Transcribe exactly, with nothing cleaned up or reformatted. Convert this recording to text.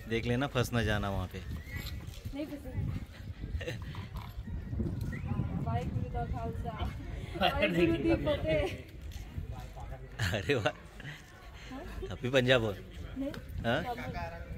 देख लेना, फंस ना जाना वहाँ पे। नहीं फंसे। वाहेगुरु दा खालसा वाहेगुरु दी फतेह। अरे वाह, अभी पंजाब हो। नहीं हाँ?